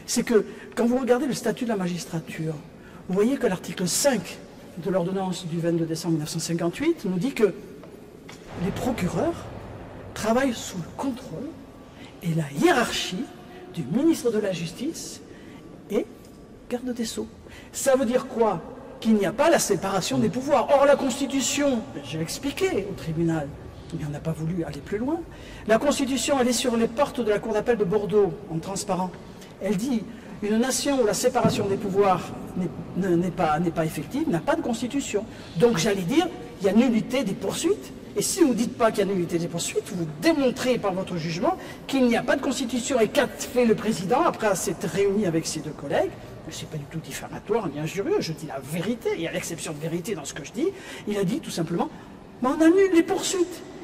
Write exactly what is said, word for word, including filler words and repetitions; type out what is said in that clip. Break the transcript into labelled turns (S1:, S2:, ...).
S1: c'est que quand vous regardez le statut de la magistrature, vous voyez que l'article cinq de l'ordonnance du vingt-deux décembre mille neuf cent cinquante-huit nous dit que les procureurs travaillent sous le contrôle et la hiérarchie du ministre de la Justice et garde des Sceaux. Ça veut dire quoi? Qu'il n'y a pas la séparation des pouvoirs. Or, la Constitution, j'ai expliqué au tribunal, mais on n'a pas voulu aller plus loin. La Constitution, elle est sur les portes de la Cour d'appel de Bordeaux, en transparent. Elle dit, une nation où la séparation des pouvoirs n'est pas, n'est pas effective, n'a pas de Constitution. Donc, j'allais dire, il y a nullité des poursuites. Et si vous ne dites pas qu'il y a nullité des poursuites, vous démontrez par votre jugement qu'il n'y a pas de Constitution. Et qu'a fait le président après s'être réuni avec ses deux collègues? Ce n'est pas du tout diffamatoire ni injurieux, je dis la vérité, et à l'exception de vérité dans ce que je dis, il a dit tout simplement, mais on annule les poursuites.